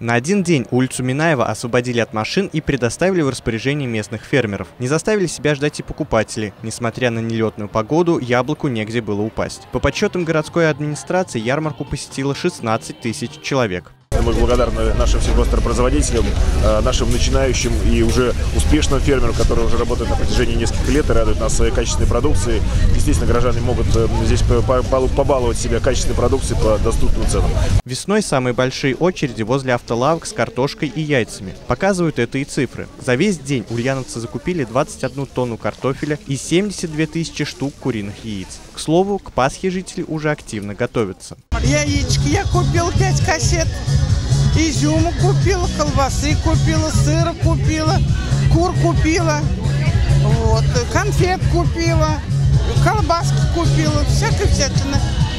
На один день улицу Минаева освободили от машин и предоставили в распоряжение местных фермеров. Не заставили себя ждать и покупатели. Несмотря на нелетную погоду, яблоку негде было упасть. По подсчетам городской администрации, ярмарку посетило 16 тысяч человек. Мы благодарны нашим сельхозтоваропроизводителям, нашим начинающим и уже успешным фермерам, которые уже работают на протяжении нескольких лет и радуют нас своей качественной продукцией. Действительно, горожане могут здесь побаловать себя качественной продукцией по доступным ценам. Весной самые большие очереди возле автолавок с картошкой и яйцами. Показывают это и цифры. За весь день ульяновцы закупили 21 тонну картофеля и 72 тысячи штук куриных яиц. К слову, к Пасхе жители уже активно готовятся. Яички я купил 5 кассет, изюму купила, колбасы купила, сыра купила, кур купила, вот, конфет купила, колбаски купила, всякое-всякое.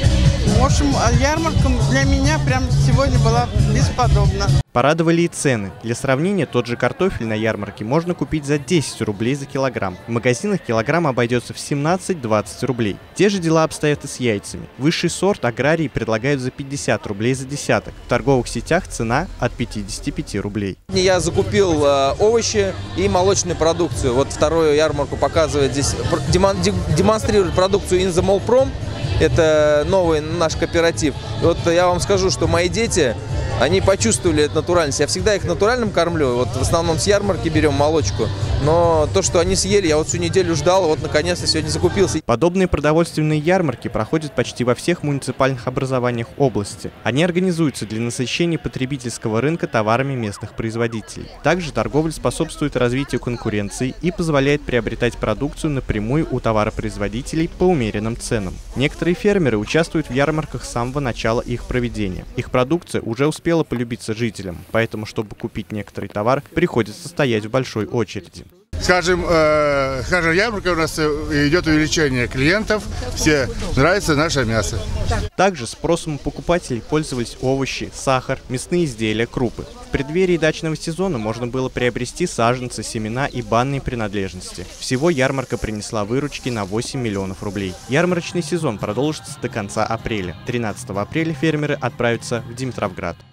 В общем, ярмарка для меня прям сегодня была бесподобна. Порадовали и цены. Для сравнения, тот же картофель на ярмарке можно купить за 10 рублей за килограмм. В магазинах килограмм обойдется в 17-20 рублей. Те же дела обстоят и с яйцами. Высший сорт аграрии предлагают за 50 рублей за десяток. В торговых сетях цена от 55 рублей. Я закупил овощи и молочную продукцию. Вот вторую ярмарку показывает здесь, демонстрирует продукцию Инзамолпром. Это новый наш кооператив. И вот я вам скажу, что мои дети, они почувствовали эту натуральность. Я всегда их натуральным кормлю. Вот в основном с ярмарки берем молочку. Но то, что они съели, я вот всю неделю ждал, вот наконец-то сегодня закупился. Подобные продовольственные ярмарки проходят почти во всех муниципальных образованиях области. Они организуются для насыщения потребительского рынка товарами местных производителей. Также торговля способствует развитию конкуренции и позволяет приобретать продукцию напрямую у товаропроизводителей по умеренным ценам. Некоторые фермеры участвуют в ярмарках с самого начала их проведения. Их продукция уже успела полюбиться жителям, поэтому, чтобы купить некоторый товар, приходится стоять в большой очереди. Скажем, ярмарка у нас идет увеличение клиентов, все нравится наше мясо. Также спросом у покупателей пользовались овощи, сахар, мясные изделия, крупы. В преддверии дачного сезона можно было приобрести саженцы, семена и банные принадлежности. Всего ярмарка принесла выручки на 8 миллионов рублей. Ярмарочный сезон продолжится до конца апреля. 13 апреля фермеры отправятся в Димитровград.